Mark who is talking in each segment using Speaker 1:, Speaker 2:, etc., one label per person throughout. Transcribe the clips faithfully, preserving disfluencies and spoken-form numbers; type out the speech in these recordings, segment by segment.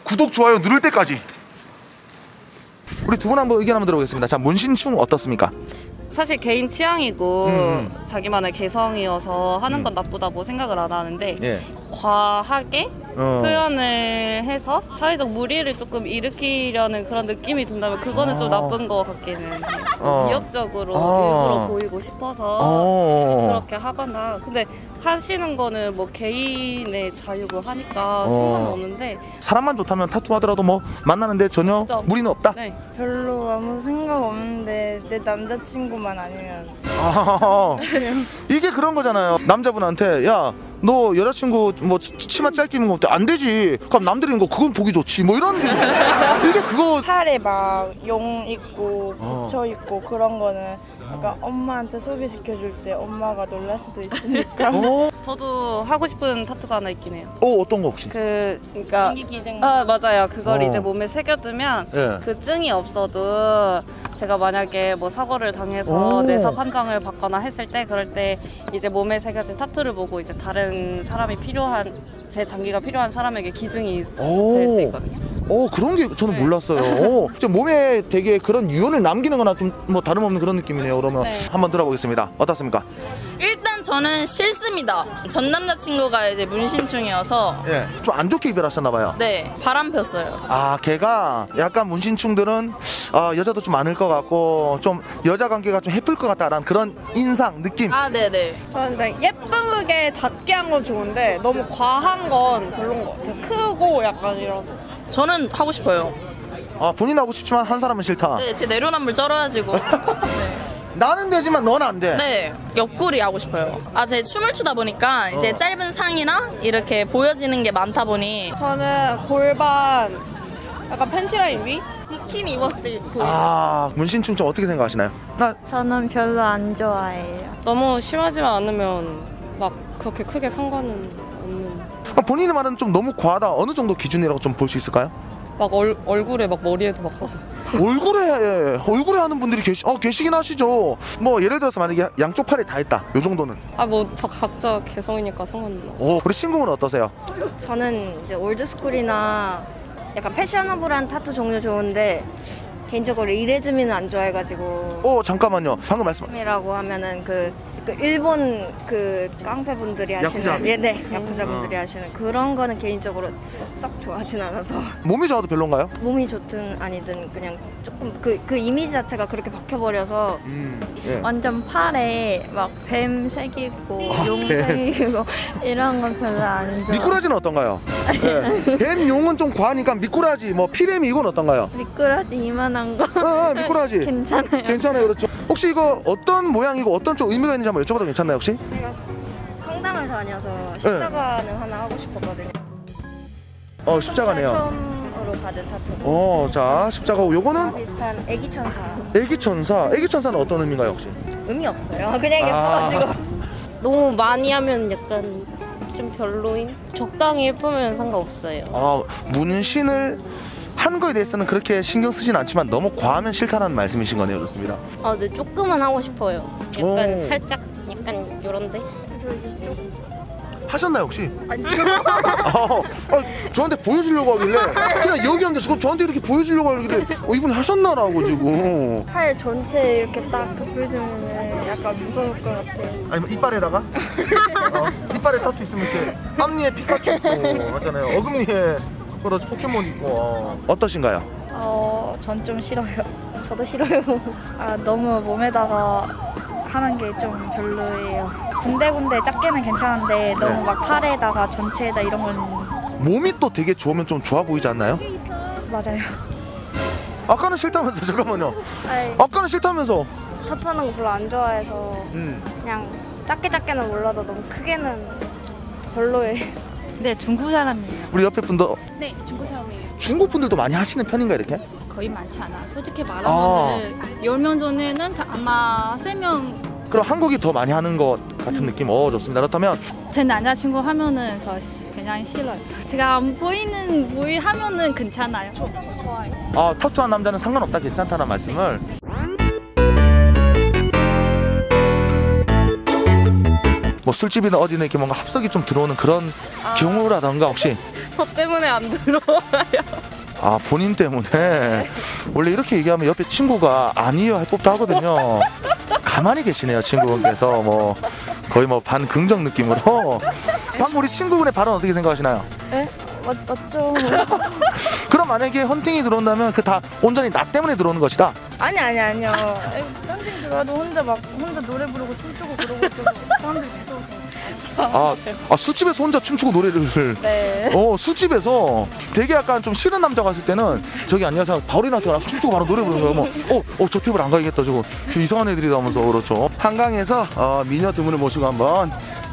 Speaker 1: 구독, 좋아요 누를 때까지. 우리 두 분 한번 의견 한번 들어보겠습니다. 자, 문신충 어떻습니까?
Speaker 2: 사실 개인 취향이고
Speaker 1: 음.
Speaker 2: 자기만의 개성이어서 하는 건
Speaker 1: 음.
Speaker 2: 나쁘다고 생각을 안 하는데
Speaker 1: 예.
Speaker 2: 과하게
Speaker 1: 어.
Speaker 2: 표현을 해서 사회적 무리를 조금 일으키려는 그런 느낌이 든다면 그거는
Speaker 1: 어.
Speaker 2: 좀 나쁜 것 같기는 해요.
Speaker 1: 어.
Speaker 2: 위협적으로
Speaker 1: 어.
Speaker 2: 일부러 보이고 싶어서
Speaker 1: 어.
Speaker 2: 그렇게 하거나. 근데 하시는 거는 뭐 개인의 자유고 하니까
Speaker 1: 어.
Speaker 2: 상관없는데
Speaker 1: 사람만 좋다면 타투 하더라도 뭐 만나는데 전혀
Speaker 2: 진짜.
Speaker 1: 무리는 없다?
Speaker 2: 네.
Speaker 3: 별로 아무 생각 없는데 내 남자친구만 아니면
Speaker 1: 아, 이게 그런 거잖아요. 남자분한테 야 너 여자친구 뭐 치- 치마 짧게 입는 거 어때? 안 되지. 그럼 남들이 입는 거 그건 보기 좋지. 뭐 이런 식. 이게 그거.
Speaker 3: 팔에 막 용 있고
Speaker 1: 어.
Speaker 3: 붙여 있고 그런 거는 약간 엄마한테 소개시켜 줄 때 엄마가 놀랄 수도 있으니까.
Speaker 1: 어?
Speaker 2: 저도 하고 싶은 타투가 하나 있긴 해요.
Speaker 1: 어 어떤 거 혹시?
Speaker 2: 그 그러니까
Speaker 3: 전기 기증.
Speaker 2: 아 맞아요. 그걸
Speaker 1: 어.
Speaker 2: 이제 몸에 새겨두면
Speaker 1: 예.
Speaker 2: 그 증이 없어도 제가 만약에 뭐 사고를 당해서
Speaker 1: 오.
Speaker 2: 뇌서 판정을 받거나 했을 때 그럴 때 이제 몸에 새겨진 타투를 보고 이제 다른 사람이 필요한 제 장기가 필요한 사람에게 기증이 될 수 있거든요.
Speaker 1: 어 그런 게 저는
Speaker 2: 네.
Speaker 1: 몰랐어요. 어, 진짜 몸에 되게 그런 유언을 남기는 거나 좀 뭐 다름없는 그런 느낌이네요. 그러면
Speaker 2: 네.
Speaker 1: 한번 들어보겠습니다. 어떻습니까?
Speaker 4: 일단 저는 싫습니다. 전 남자친구가 이제 문신충이어서
Speaker 1: 예. 좀 안 좋게 이별하셨나 봐요.
Speaker 4: 네 바람 폈어요.
Speaker 1: 아, 걔가 약간 문신충들은 어, 여자도 좀 많을 것 같고 좀 여자 관계가 좀 예쁠 것 같다라는 그런 인상, 느낌.
Speaker 4: 아 네네.
Speaker 3: 저는 근데 예쁘게 작게 한 건 좋은데 너무 과한 건 별론 것 같아요. 크고 약간 이런.
Speaker 4: 저는 하고 싶어요.
Speaker 1: 아, 본인 하고 싶지만 한 사람은 싫다.
Speaker 4: 네, 제 내로남불 쩔어가지고.
Speaker 1: 나는 되지만 넌 안 돼.
Speaker 4: 네, 옆구리 하고 싶어요. 아, 제 춤을 추다 보니까 이제
Speaker 1: 어.
Speaker 4: 짧은 상이나 이렇게 보여지는 게 많다 보니
Speaker 3: 저는 골반 약간 팬티라인 위? 비키니 입었을 때 그.
Speaker 1: 아, 문신충 좀 어떻게 생각하시나요? 나
Speaker 5: 저는 별로 안 좋아해요.
Speaker 2: 너무 심하지만 않으면 막 그렇게 크게 상관은 없는.
Speaker 1: 아, 본인의 말은 좀 너무 과하다. 어느 정도 기준이라고 좀 볼 수 있을까요?
Speaker 2: 막 얼, 얼굴에 막 머리에도 막 하고.
Speaker 1: 얼굴에 예, 얼굴에 하는 분들이 계시 어 계시긴 하시죠. 뭐 예를 들어서 만약에 양쪽 팔에 다 했다. 요 정도는.
Speaker 2: 아 뭐 각자 개성이니까 상관은 없.
Speaker 1: 오, 우리 친구는 어떠세요?
Speaker 5: 저는 이제 올드스쿨이나 약간 패셔너블한 타투 종류 좋은데 개인적으로 이레즈미는 안 좋아해가지고.
Speaker 1: 어 잠깐만요. 방금 말씀.
Speaker 5: 이라고 하면은 그, 그 일본 그 깡패 분들이 하시는
Speaker 1: 야쿠자?
Speaker 5: 예, 네 야쿠자 분들이 하시는 그런 거는 개인적으로 썩 좋아하진 않아서
Speaker 1: 몸이 좋아도 별론가요?
Speaker 5: 몸이 좋든 아니든 그냥 조금 그, 그 이미지 자체가 그렇게 박혀버려서
Speaker 1: 음. 예.
Speaker 5: 완전 팔에 막 뱀 새기고
Speaker 1: 아,
Speaker 5: 용
Speaker 1: 뱀.
Speaker 5: 새기고 이런 건 별로 안 좋아.
Speaker 1: 미꾸라지는 어떤가요? 예. 뱀 용은 좀 과하니까 미꾸라지 뭐 피레미 이건 어떤가요?
Speaker 5: 미꾸라지 이만한 거
Speaker 1: 어, 어, 미꾸라지.
Speaker 5: 괜찮아요.
Speaker 1: 괜찮아요. 그렇죠. 혹시 이거 어떤 모양이고 어떤 쪽 의미가 있는지 한번 여쭤봐도 괜찮나요 혹시?
Speaker 5: 제가 성당을 다녀서 십자가는 하나 하고 싶었거든요.
Speaker 1: 어 십자가네요.
Speaker 5: 처음으로 받은 타투.
Speaker 1: 어, 자 십자가고 요거는
Speaker 5: 비슷한 애기 천사.
Speaker 1: 애기 천사. 애기 천사는 어떤 의미인가요 혹시?
Speaker 5: 의미 없어요. 그냥
Speaker 1: 아.
Speaker 5: 예뻐가지고.
Speaker 6: 너무 많이 하면 약간 좀 별로인? 적당히 예쁘면 상관없어요.
Speaker 1: 아, 문신을 한 거에 대해서는 그렇게 신경 쓰진 않지만 너무 과하면 싫다는 말씀이신 거네요. 좋습니다.
Speaker 6: 아, 네, 조금은 하고 싶어요. 약간
Speaker 1: 오.
Speaker 6: 살짝, 약간 요런데?
Speaker 1: 하셨나요 혹시? 아니요. 어, 어, 저한테 보여주려고 하길래 그냥 여기 앉아서 그럼 저한테 이렇게 보여주려고 하길래 어, 이분이 하셨나라고 지금.
Speaker 5: 팔 전체 이렇게 딱 덮여주면 약간 무서울 것 같아요.
Speaker 1: 아니면 이빨에다가 어, 이빨에 타투 있으면 이렇게 앞니에 피카츄 있고 맞잖아요. 어금니에 그렇지 포켓몬 있고. 어. 어떠신가요?
Speaker 3: 어, 전 좀 싫어요.
Speaker 5: 저도 싫어요.
Speaker 3: 아, 너무 몸에다가 하는 게 좀 별로예요. 군데군데 작게는 괜찮은데 너무
Speaker 1: 네.
Speaker 3: 막 팔에다가 전체에다 이런 건
Speaker 1: 몸이 또 되게 좋으면 좀 좋아 보이지 않나요?
Speaker 3: 맞아요.
Speaker 1: 아까는 싫다면서. 잠깐만요.
Speaker 5: 아니,
Speaker 1: 아까는 싫다면서.
Speaker 5: 타투하는 거 별로 안 좋아해서
Speaker 1: 음.
Speaker 5: 그냥 작게 작게는 몰라도 너무 크게는 별로예요.
Speaker 7: 네, 중국 사람이에요.
Speaker 1: 우리 옆에 분도
Speaker 7: 네, 중국 사람이에요.
Speaker 1: 중국 분들도 많이 하시는 편인가 이렇게?
Speaker 7: 거의 많지 않아. 솔직히 말하면 열 명 전에는 다 아마 세 명.
Speaker 1: 그럼 한국이 더 많이 하는 것 같은 느낌. 어, 좋습니다. 그렇다면
Speaker 7: 제 남자친구 하면은 저 시- 그냥 싫어요. 제가 안 보이는 부위 하면은 괜찮아요. 저, 저 좋아요.
Speaker 1: 아, 타투한 남자는 상관없다, 괜찮다는 말씀을. 뭐 술집이나 어디는 이렇게 뭔가 합석이 좀 들어오는 그런 경우라던가 혹시
Speaker 2: 저 때문에 안 들어와요.
Speaker 1: 아, 본인 때문에. 원래 이렇게 얘기하면 옆에 친구가 아니요 할 법도 하거든요. 가만히 계시네요, 친구분께서. 뭐 거의 뭐 반긍정 느낌으로. 방금 우리 친구분의 발언 어떻게 생각하시나요?
Speaker 3: 에? 맞, 맞죠.
Speaker 1: 그럼 만약에 헌팅이 들어온다면 그 다 온전히 나 때문에 들어오는 것이다.
Speaker 3: 아니 아니 아니요. 헌팅 들어와도 혼자 막 혼자 노래 부르고 춤추고 그러고 있어서 사람들이 무서워서.
Speaker 1: 아, 아 술집에서 혼자 춤추고 노래를.
Speaker 3: 네.
Speaker 1: 어, 술집에서 되게 약간 좀 싫은 남자 갔을 때는 저기 안녕하세요 바로 일어나서 춤추고 바로 노래 부르는 거예요. 뭐, 어, 어, 저 테이블 안 가야겠다 저거. 저 이상한 애들이다 하면서. 그렇죠. 한강에서 어, 미녀 두 분을 모시고 한번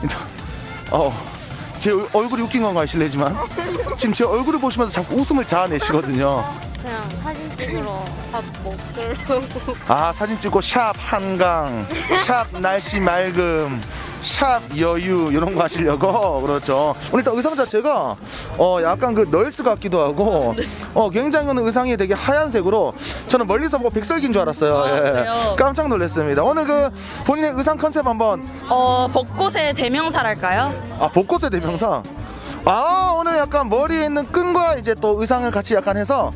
Speaker 1: 어, 제 얼굴이 웃긴 건가요, 실례지만? 지금 제 얼굴을 보시면서 자꾸 웃음을 자아내시거든요.
Speaker 6: 그냥 사진 찍으러 밥 먹으려고.
Speaker 1: 아, 사진 찍고 샵 한강, 샵 날씨 맑음, 샵 여유 이런 거 하시려고. 그렇죠. 오늘 일단 의상 자체가 어 약간 그 널스 같기도 하고 어 굉장히 오늘 의상이 되게 하얀색으로 저는 멀리서 보고 백설기인 줄 알았어요.
Speaker 4: 아,
Speaker 1: 예.
Speaker 4: 그래요?
Speaker 1: 깜짝 놀랐습니다. 오늘 그 본인의 의상 컨셉 한번.
Speaker 4: 어, 벚꽃의 대명사랄까요?
Speaker 1: 아, 벚꽃의 대명사. 아, 오늘 약간 머리에 있는 끈과 이제 또 의상을 같이 약간 해서.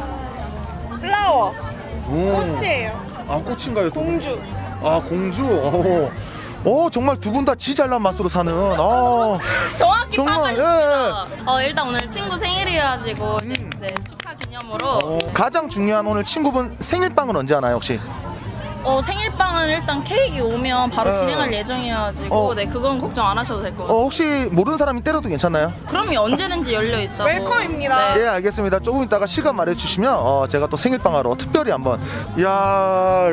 Speaker 5: 플라워.
Speaker 1: 오.
Speaker 5: 꽃이에요.
Speaker 1: 아, 꽃인가요?
Speaker 5: 공주.
Speaker 1: 아, 공주. 오, 오 정말 두 분 다 지 잘난 맛으로 사는. 아,
Speaker 4: 정확히
Speaker 1: 정말,
Speaker 4: 파악하셨습니다. 어, 일단 오늘 친구 생일이어가지고 이제
Speaker 1: 음.
Speaker 4: 네, 축하 기념으로
Speaker 1: 어, 가장 중요한 오늘 친구분 생일빵은 언제 하나요, 혹시?
Speaker 4: 어, 생일빵은 일단 케이크 오면 바로
Speaker 1: 네.
Speaker 4: 진행할 예정이어가지고
Speaker 1: 어.
Speaker 4: 네, 그건 걱정 안 하셔도 될 것
Speaker 1: 어,
Speaker 4: 같아요.
Speaker 1: 혹시 모르는 사람이 때려도 괜찮나요?
Speaker 4: 그럼요, 언제든지 열려 있다고.
Speaker 5: 웰컴입니다.
Speaker 4: 네.
Speaker 1: 예, 알겠습니다. 조금 이따가 시간 말해주시면 어, 제가 또 생일빵 하러 특별히 한번. 야,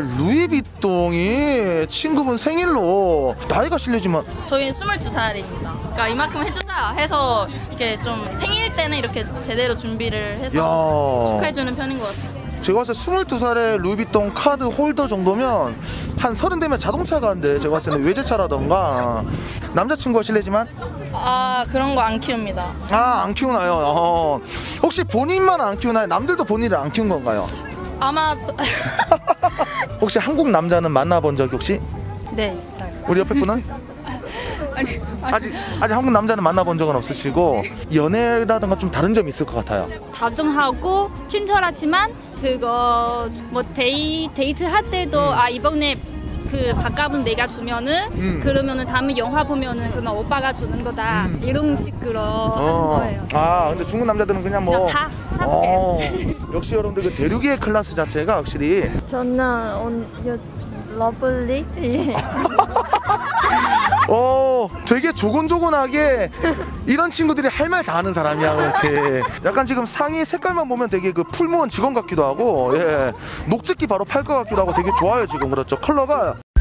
Speaker 1: 루이비통이 친구분 생일로 나이가 실례지만.
Speaker 4: 저희는 스물두 살입니다. 그러니까 이만큼 해주자 해서 이렇게 좀 생일 때는 이렇게 제대로 준비를 해서
Speaker 1: 야,
Speaker 4: 축하해주는 편인 것 같습니다.
Speaker 1: 제가 봤을 때 스물두 살에 루이비통 카드 홀더 정도면 한 서른 되면 자동차가 한대. 제가 봤을 때는 외제차라던가. 남자친구가 실례지만.
Speaker 4: 아, 그런 거 안 키웁니다.
Speaker 1: 아, 안 키우나요? 어. 혹시 본인만 안 키우나요? 남들도 본인을 안 키운 건가요?
Speaker 4: 아마
Speaker 1: 혹시 한국 남자는 만나본 적이 혹시?
Speaker 7: 네, 있어요.
Speaker 1: 우리 옆에 분은? 아직 아직 한국 남자는 만나본 적은 없으시고 연애라든가 좀 다른 점이 있을 것 같아요.
Speaker 7: 다정하고 친절하지만 그거 뭐 데이 데이트 할 때도
Speaker 1: 음.
Speaker 7: 아 이번에 그 밥값은 내가 주면은
Speaker 1: 음.
Speaker 7: 그러면은 다음에 영화 보면은 그러면 오빠가 주는 거다
Speaker 1: 음.
Speaker 7: 이런 식으로
Speaker 1: 어.
Speaker 7: 하는 거예요.
Speaker 1: 아, 근데 중국 남자들은 그냥 뭐.
Speaker 7: 그냥 다 사줄게.
Speaker 1: 어, 역시 여러분들 그 대륙의 클래스 자체가 확실히.
Speaker 3: 저는 온 요, 러블리. 예.
Speaker 1: 어, 되게 조곤조곤하게 이런 친구들이 할 말 다 하는 사람이야. 그렇지. 약간 지금 상의 색깔만 보면 되게 그 풀무원 직원 같기도 하고, 예, 녹즙기 바로 팔 것 같기도 하고 되게 좋아요 지금. 그렇죠. 컬러가